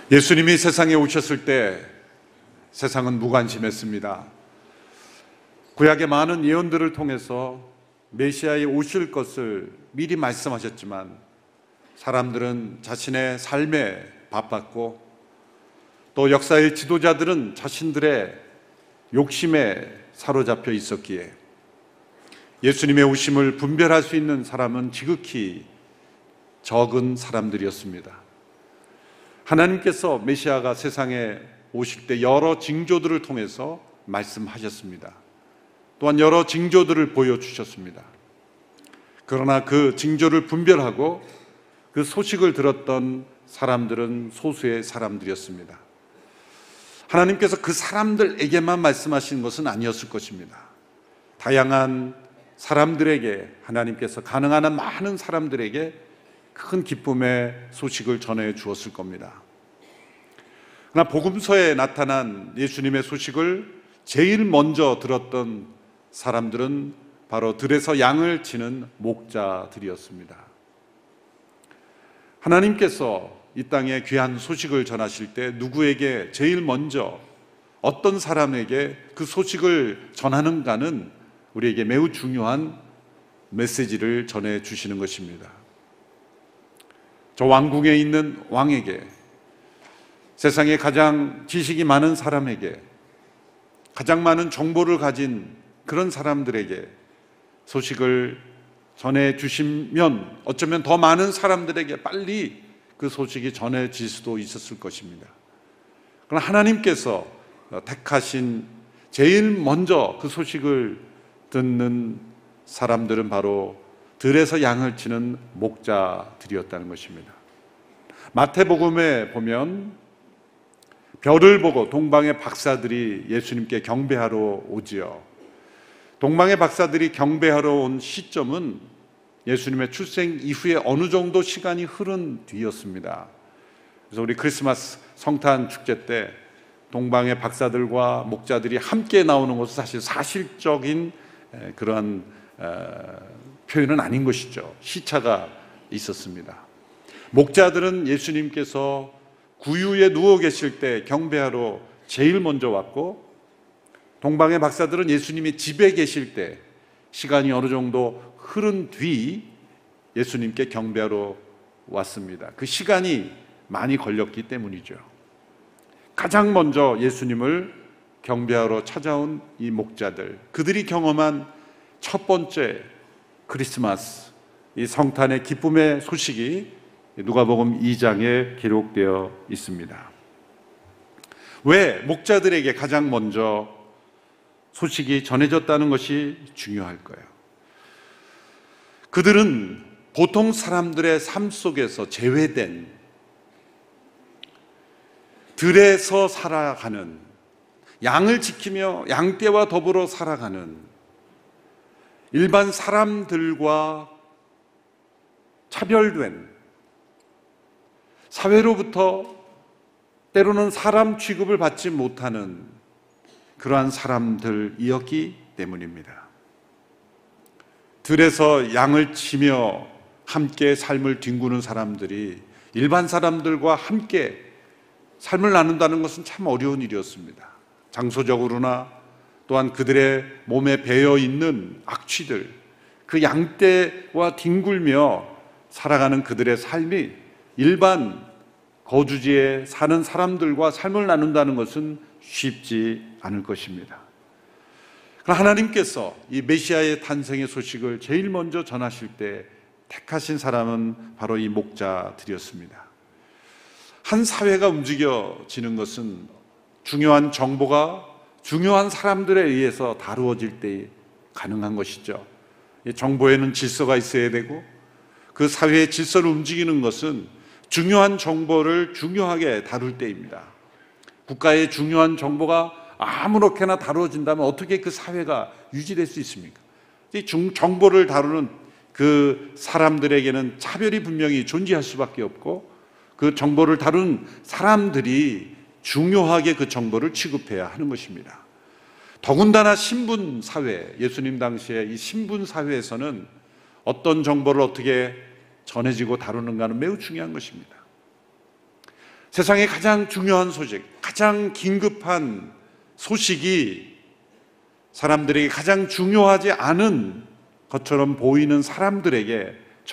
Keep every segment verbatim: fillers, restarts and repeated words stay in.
예수님이 세상에 오셨을 때 세상은 무관심했습니다. 구약의 많은 예언들을 통해서 메시아의 오실 것을 미리 말씀하셨지만 사람들은 자신의 삶에 바빴고 또 역사의 지도자들은 자신들의 욕심에 사로잡혀 있었기에 예수님의 오심을 분별할 수 있는 사람은 지극히 적은 사람들이었습니다. 하나님께서 메시아가 세상에 오실 때 여러 징조들을 통해서 말씀하셨습니다. 또한 여러 징조들을 보여주셨습니다. 그러나 그 징조를 분별하고 그 소식을 들었던 사람들은 소수의 사람들이었습니다. 하나님께서 그 사람들에게만 말씀하신 것은 아니었을 것입니다. 다양한 사람들에게, 하나님께서 가능한 한 많은 사람들에게 큰 기쁨의 소식을 전해 주었을 겁니다. 그러나 복음서에 나타난 예수님의 소식을 제일 먼저 들었던 사람들은 바로 들에서 양을 치는 목자들이었습니다. 하나님께서 이 땅에 귀한 소식을 전하실 때 누구에게 제일 먼저 어떤 사람에게 그 소식을 전하는가는 우리에게 매우 중요한 메시지를 전해 주시는 것입니다. 저 왕궁에 있는 왕에게, 세상에 가장 지식이 많은 사람에게, 가장 많은 정보를 가진 그런 사람들에게 소식을 전해 주시면 어쩌면 더 많은 사람들에게 빨리 그 소식이 전해질 수도 있었을 것입니다. 그러나 하나님께서 택하신 제일 먼저 그 소식을 듣는 사람들은 바로 들에서 양을 치는 목자들이었다는 것입니다. 마태복음에 보면 별을 보고 동방의 박사들이 예수님께 경배하러 오지요. 동방의 박사들이 경배하러 온 시점은 예수님의 출생 이후에 어느 정도 시간이 흐른 뒤였습니다. 그래서 우리 크리스마스 성탄 축제 때 동방의 박사들과 목자들이 함께 나오는 것은 사실 사실적인 그런 표현은 아닌 것이죠. 시차가 있었습니다. 목자들은 예수님께서 구유에 누워 계실 때 경배하러 제일 먼저 왔고, 동방의 박사들은 예수님이 집에 계실 때 시간이 어느 정도 흐른 뒤 예수님께 경배하러 왔습니다. 그 시간이 많이 걸렸기 때문이죠. 가장 먼저 예수님을 경배하러 찾아온 이 목자들, 그들이 경험한 첫 번째 크리스마스, 이 성탄의 기쁨의 소식이 누가복음 이 장에 기록되어 있습니다. 왜 목자들에게 가장 먼저 소식이 전해졌다는 것이 중요할까요? 그들은 보통 사람들의 삶 속에서 제외된 들에서 살아가는, 양을 지키며 양떼와 더불어 살아가는 일반 사람들과 차별된, 사회로부터 때로는 사람 취급을 받지 못하는 그러한 사람들이었기 때문입니다. 들에서 양을 치며 함께 삶을 뒹구는 사람들이 일반 사람들과 함께 삶을 나눈다는 것은 참 어려운 일이었습니다. 장소적으로나 또한 그들의 몸에 배어 있는 악취들, 그 양떼와 뒹굴며 살아가는 그들의 삶이 일반 거주지에 사는 사람들과 삶을 나눈다는 것은 쉽지 않을 것입니다. 그러나 하나님께서 이 메시아의 탄생의 소식을 제일 먼저 전하실 때 택하신 사람은 바로 이 목자들이었습니다. 한 사회가 움직여지는 것은 중요한 정보가 중요한 사람들에 의해서 다루어질 때 가능한 것이죠. 정보에는 질서가 있어야 되고, 그 사회의 질서를 움직이는 것은 중요한 정보를 중요하게 다룰 때입니다. 국가의 중요한 정보가 아무렇게나 다루어진다면 어떻게 그 사회가 유지될 수 있습니까? 이 정보를 다루는 그 사람들에게는 차별이 분명히 존재할 수밖에 없고, 그 정보를 다루는 사람들이 중요하게 그 정보를 취급해야 하는 것입니다. 더군다나 신분 사회, 예수님 당시에 이 신분 사회에서는 어떤 정보를 어떻게 전해지고 다루는가는 매우 중요한 것입니다. 세상에 가장 중요한 소식, 가장 긴급한 소식이 사람들에게 가장 중요하지 않은 것처럼 보이는 사람들에게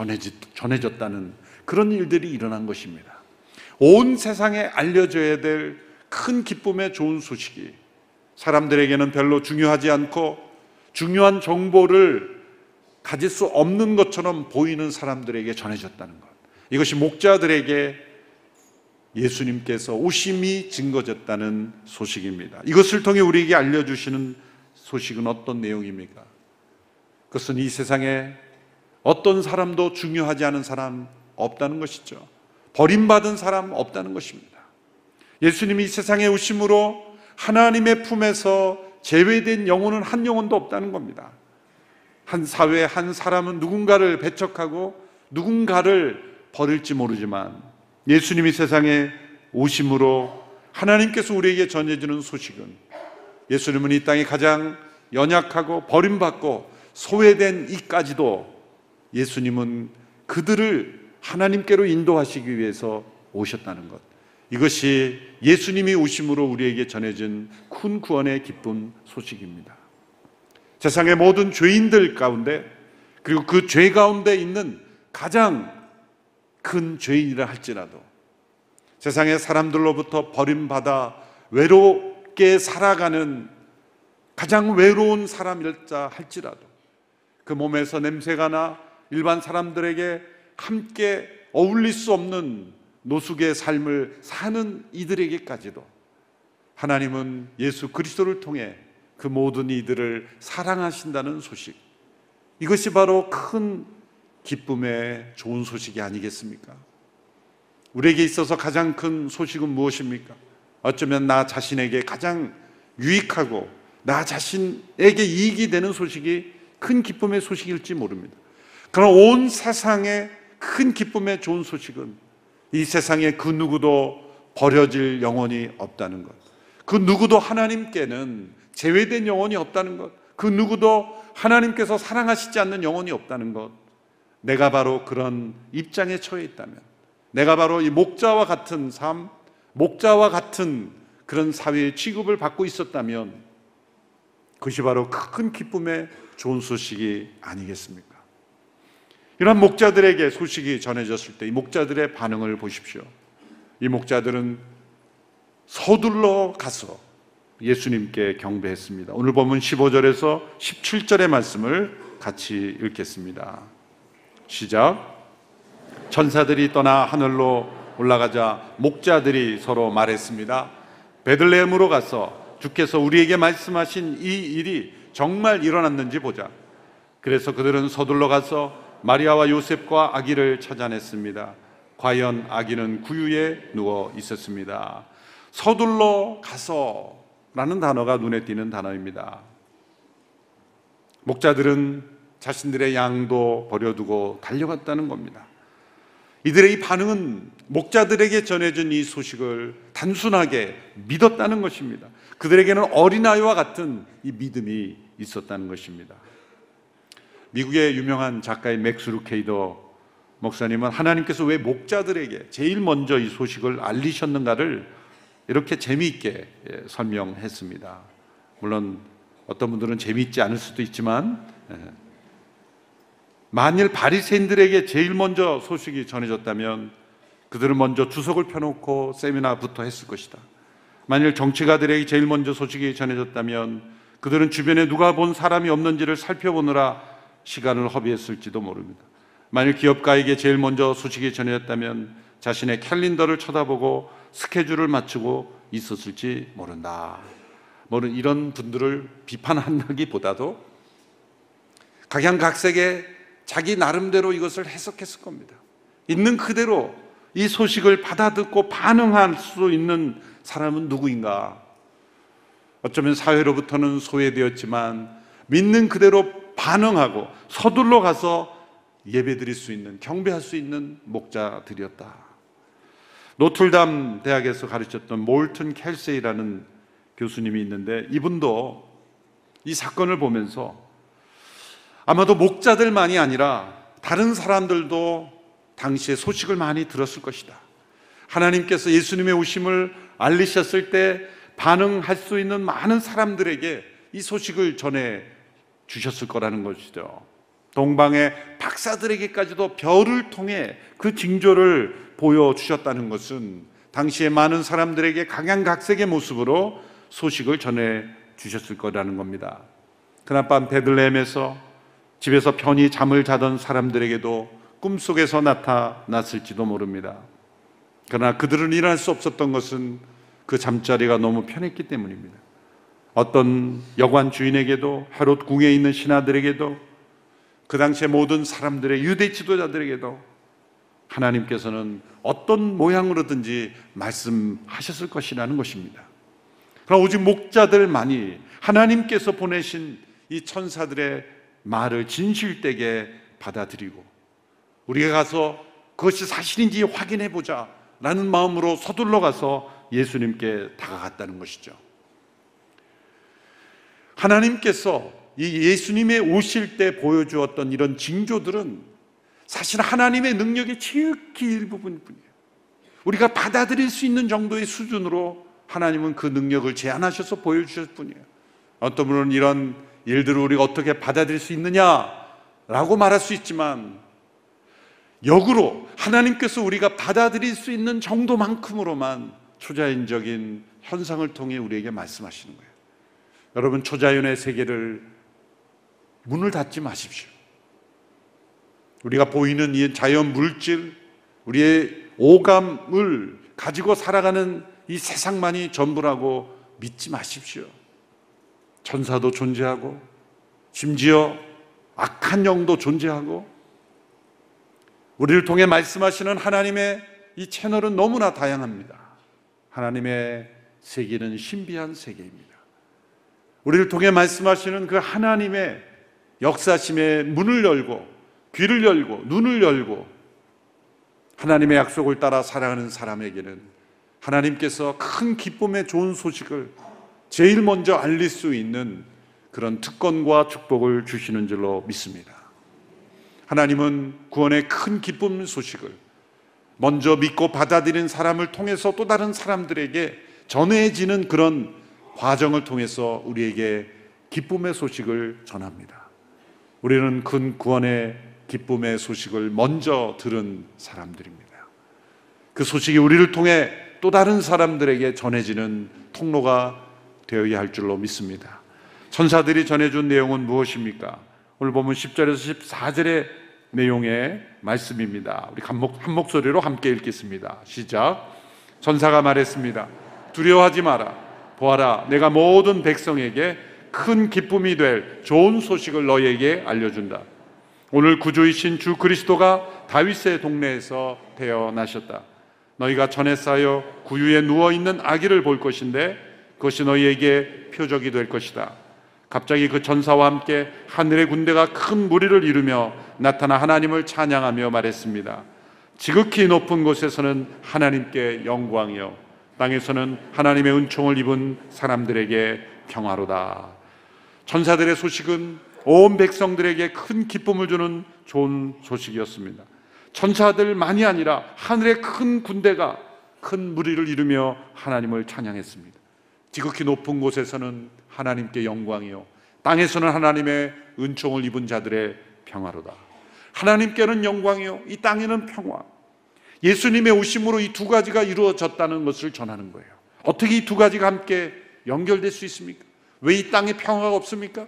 전해졌다는 그런 일들이 일어난 것입니다. 온 세상에 알려져야 될 큰 기쁨의 좋은 소식이 사람들에게는 별로 중요하지 않고 중요한 정보를 가질 수 없는 것처럼 보이는 사람들에게 전해졌다는 것. 이것이 목자들에게 예수님께서 오심이 증거졌다는 소식입니다. 이것을 통해 우리에게 알려주시는 소식은 어떤 내용입니까? 그것은 이 세상에 어떤 사람도 중요하지 않은 사람 없다는 것이죠. 버림받은 사람 없다는 것입니다. 예수님이 이 세상에 오심으로 하나님의 품에서 제외된 영혼은 한 영혼도 없다는 겁니다. 한 사회, 한 사람은 누군가를 배척하고 누군가를 버릴지 모르지만 예수님이 세상에 오심으로 하나님께서 우리에게 전해주는 소식은 예수님은 이 땅에 가장 연약하고 버림받고 소외된 이까지도 예수님은 그들을 하나님께로 인도하시기 위해서 오셨다는 것. 이것이 예수님이 오심으로 우리에게 전해진 큰 구원의 기쁜 소식입니다. 세상의 모든 죄인들 가운데, 그리고 그 죄 가운데 있는 가장 큰 죄인이라 할지라도, 세상의 사람들로부터 버림받아 외롭게 살아가는 가장 외로운 사람일자 할지라도, 그 몸에서 냄새가 나 일반 사람들에게 함께 어울릴 수 없는 노숙의 삶을 사는 이들에게까지도 하나님은 예수 그리스도를 통해 그 모든 이들을 사랑하신다는 소식, 이것이 바로 큰 기쁨의 좋은 소식이 아니겠습니까? 우리에게 있어서 가장 큰 소식은 무엇입니까? 어쩌면 나 자신에게 가장 유익하고 나 자신에게 이익이 되는 소식이 큰 기쁨의 소식일지 모릅니다. 그러나 온 세상에 큰 기쁨의 좋은 소식은 이 세상에 그 누구도 버려질 영혼이 없다는 것, 그 누구도 하나님께는 제외된 영혼이 없다는 것, 그 누구도 하나님께서 사랑하시지 않는 영혼이 없다는 것. 내가 바로 그런 입장에 처해 있다면, 내가 바로 이 목자와 같은 삶, 목자와 같은 그런 사회의 취급을 받고 있었다면 그것이 바로 큰 기쁨의 좋은 소식이 아니겠습니까? 이런 목자들에게 소식이 전해졌을 때 이 목자들의 반응을 보십시오. 이 목자들은 서둘러 가서 예수님께 경배했습니다. 오늘 본문 십오 절에서 십칠 절의 말씀을 같이 읽겠습니다. 시작. 천사들이 떠나 하늘로 올라가자 목자들이 서로 말했습니다. 베들레헴으로 가서 주께서 우리에게 말씀하신 이 일이 정말 일어났는지 보자. 그래서 그들은 서둘러 가서 마리아와 요셉과 아기를 찾아냈습니다. 과연 아기는 구유에 누워 있었습니다. 서둘러 가서 라는 단어가 눈에 띄는 단어입니다. 목자들은 자신들의 양도 버려두고 달려갔다는 겁니다. 이들의 이 반응은 목자들에게 전해진 이 소식을 단순하게 믿었다는 것입니다. 그들에게는 어린아이와 같은 이 믿음이 있었다는 것입니다. 미국의 유명한 작가인 맥스 루케이더 목사님은 하나님께서 왜 목자들에게 제일 먼저 이 소식을 알리셨는가를 이렇게 재미있게 설명했습니다. 물론 어떤 분들은 재미있지 않을 수도 있지만, 만일 바리새인들에게 제일 먼저 소식이 전해졌다면 그들은 먼저 주석을 펴놓고 세미나부터 했을 것이다. 만일 정치가들에게 제일 먼저 소식이 전해졌다면 그들은 주변에 누가 본 사람이 없는지를 살펴보느라 시간을 허비했을지도 모릅니다. 만일 기업가에게 제일 먼저 소식이 전해졌다면 자신의 캘린더를 쳐다보고 스케줄을 맞추고 있었을지 모른다. 뭐는 이런 분들을 비판한다기보다도 각양각색의 자기 나름대로 이것을 해석했을 겁니다. 있는 그대로 이 소식을 받아듣고 반응할 수 있는 사람은 누구인가? 어쩌면 사회로부터는 소외되었지만 믿는 그대로 반응하고 서둘러 가서 예배드릴 수 있는, 경배할 수 있는 목자들이었다. 노틀담 대학에서 가르쳤던 몰튼 켈세이라는 교수님이 있는데, 이분도 이 사건을 보면서 아마도 목자들만이 아니라 다른 사람들도 당시에 소식을 많이 들었을 것이다. 하나님께서 예수님의 오심을 알리셨을 때 반응할 수 있는 많은 사람들에게 이 소식을 전해 주셨을 거라는 것이죠. 동방의 박사들에게까지도 별을 통해 그 징조를 보여주셨다는 것은 당시에 많은 사람들에게 각양각색의 모습으로 소식을 전해 주셨을 거라는 겁니다. 그날밤 베들레헴에서 집에서 편히 잠을 자던 사람들에게도 꿈속에서 나타났을지도 모릅니다. 그러나 그들은 일어날 수 없었던 것은 그 잠자리가 너무 편했기 때문입니다. 어떤 여관 주인에게도, 헤롯 궁에 있는 신하들에게도, 그 당시에 모든 사람들의 유대 지도자들에게도 하나님께서는 어떤 모양으로든지 말씀하셨을 것이라는 것입니다. 그러나 오직 목자들만이 하나님께서 보내신 이 천사들의 말을 진실되게 받아들이고 우리가 가서 그것이 사실인지 확인해 보자 라는 마음으로 서둘러 가서 예수님께 다가갔다는 것이죠. 하나님께서 이 예수님의 오실 때 보여주었던 이런 징조들은 사실 하나님의 능력의 지극히 일부분일 뿐이에요. 우리가 받아들일 수 있는 정도의 수준으로 하나님은 그 능력을 제한하셔서 보여주셨을 뿐이에요. 어떤 분은 이런 일들을 우리가 어떻게 받아들일 수 있느냐라고 말할 수 있지만, 역으로 하나님께서 우리가 받아들일 수 있는 정도만큼으로만 초자연적인 현상을 통해 우리에게 말씀하시는 거예요. 여러분, 초자연의 세계를 문을 닫지 마십시오. 우리가 보이는 이 자연 물질, 우리의 오감을 가지고 살아가는 이 세상만이 전부라고 믿지 마십시오. 천사도 존재하고 심지어 악한 영도 존재하고 우리를 통해 말씀하시는 하나님의 이 채널은 너무나 다양합니다. 하나님의 세계는 신비한 세계입니다. 우리를 통해 말씀하시는 그 하나님의 역사심의 문을 열고 귀를 열고 눈을 열고 하나님의 약속을 따라 살아가는 사람에게는 하나님께서 큰 기쁨의 좋은 소식을 제일 먼저 알릴 수 있는 그런 특권과 축복을 주시는 줄로 믿습니다. 하나님은 구원의 큰 기쁨 소식을 먼저 믿고 받아들인 사람을 통해서 또 다른 사람들에게 전해지는 그런 과정을 통해서 우리에게 기쁨의 소식을 전합니다. 우리는 큰 구원의 기쁨의 소식을 먼저 들은 사람들입니다. 그 소식이 우리를 통해 또 다른 사람들에게 전해지는 통로가 되어야 할 줄로 믿습니다. 천사들이 전해준 내용은 무엇입니까? 오늘 보면 십 절에서 십사 절의 내용의 말씀입니다. 우리 한, 목, 한 목소리로 함께 읽겠습니다. 시작. 천사가 말했습니다. 두려워하지 마라. 보아라, 내가 모든 백성에게 큰 기쁨이 될 좋은 소식을 너희에게 알려준다. 오늘 구주이신 주 그리스도가 다윗의 동네에서 태어나셨다. 너희가 전에 쌓여 구유에 누워있는 아기를 볼 것인데 그것이 너희에게 표적이 될 것이다. 갑자기 그 천사와 함께 하늘의 군대가 큰 무리를 이루며 나타나 하나님을 찬양하며 말했습니다. 지극히 높은 곳에서는 하나님께 영광이요, 땅에서는 하나님의 은총을 입은 사람들에게 평화로다. 천사들의 소식은 온 백성들에게 큰 기쁨을 주는 좋은 소식이었습니다. 천사들만이 아니라 하늘의 큰 군대가 큰 무리를 이루며 하나님을 찬양했습니다. 지극히 높은 곳에서는 하나님께 영광이요, 땅에서는 하나님의 은총을 입은 자들의 평화로다. 하나님께는 영광이요, 이 땅에는 평화. 예수님의 오심으로 이 두 가지가 이루어졌다는 것을 전하는 거예요. 어떻게 이 두 가지가 함께 연결될 수 있습니까? 왜 이 땅에 평화가 없습니까?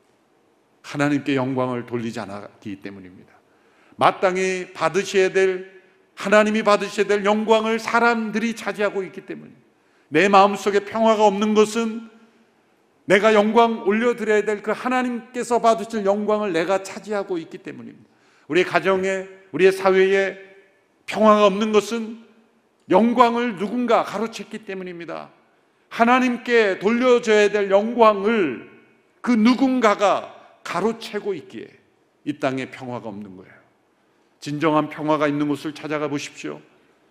하나님께 영광을 돌리지 않았기 때문입니다. 마땅히 받으셔야 될, 하나님이 받으셔야 될 영광을 사람들이 차지하고 있기 때문입니다. 내 마음속에 평화가 없는 것은 내가 영광 올려드려야 될 그 하나님께서 받으실 영광을 내가 차지하고 있기 때문입니다. 우리의 가정에, 우리의 사회에 평화가 없는 것은 영광을 누군가 가로챘기 때문입니다. 하나님께 돌려줘야 될 영광을 그 누군가가 가로채고 있기에 이 땅에 평화가 없는 거예요. 진정한 평화가 있는 곳을 찾아가 보십시오.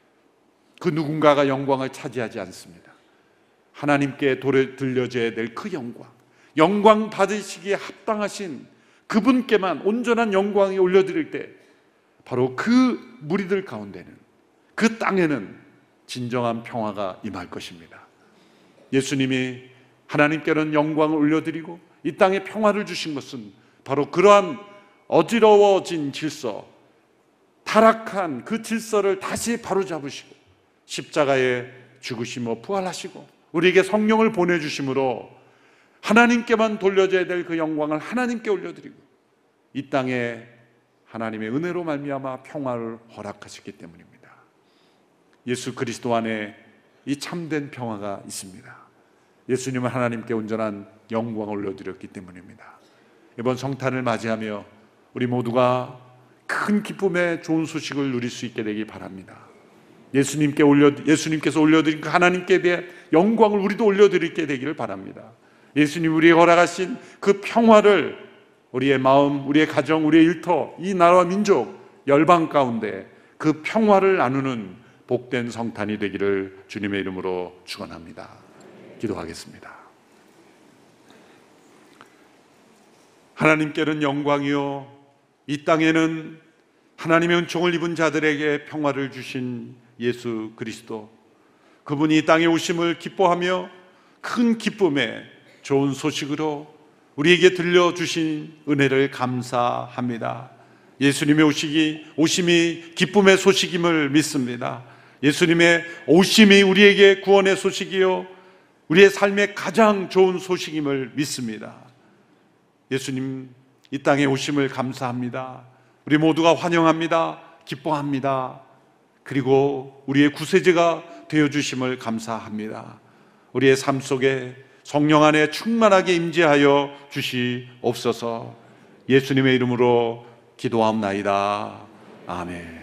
그 누군가가 영광을 차지하지 않습니다. 하나님께 돌려줘야 될 그 영광, 영광 받으시기에 합당하신 그분께만 온전한 영광이 올려드릴 때 바로 그 무리들 가운데는, 그 땅에는 진정한 평화가 임할 것입니다. 예수님이 하나님께는 영광을 올려드리고 이 땅에 평화를 주신 것은 바로 그러한 어지러워진 질서, 타락한 그 질서를 다시 바로잡으시고 십자가에 죽으시며 부활하시고 우리에게 성령을 보내주심으로 하나님께만 돌려져야 될 그 영광을 하나님께 올려드리고 이 땅에 하나님의 은혜로 말미암아 평화를 허락하셨기 때문입니다. 예수 그리스도 안에 이 참된 평화가 있습니다. 예수님은 하나님께 온전한 영광을 올려드렸기 때문입니다. 이번 성탄을 맞이하며 우리 모두가 큰 기쁨의 좋은 소식을 누릴 수 있게 되기 바랍니다. 예수님께 올려, 예수님께서 올려드린 그 하나님께 대해 영광을 우리도 올려드리게 되기를 바랍니다. 예수님 우리에게 허락하신 그 평화를 우리의 마음, 우리의 가정, 우리의 일터, 이 나라와 민족, 열방 가운데 그 평화를 나누는 복된 성탄이 되기를 주님의 이름으로 축원합니다. 기도하겠습니다. 하나님께는 영광이요 이 땅에는 하나님의 은총을 입은 자들에게 평화를 주신 예수 그리스도, 그분이 이 땅에 오심을 기뻐하며 큰 기쁨에 좋은 소식으로 우리에게 들려주신 은혜를 감사합니다. 예수님의 오시기, 오심이 기쁨의 소식임을 믿습니다. 예수님의 오심이 우리에게 구원의 소식이요 우리의 삶의 가장 좋은 소식임을 믿습니다. 예수님 이 땅에 오심을 감사합니다. 우리 모두가 환영합니다. 기뻐합니다. 그리고 우리의 구세주가 되어주심을 감사합니다. 우리의 삶 속에 성령 안에 충만하게 임재하여 주시옵소서. 예수님의 이름으로 기도하옵나이다. 아멘.